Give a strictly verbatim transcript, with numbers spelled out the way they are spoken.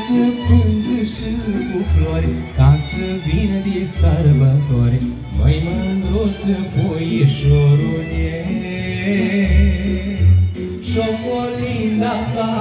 să pânză și cu flori, ca să vină de sărbători, măi mândruță, puișorule. Șocolinda sa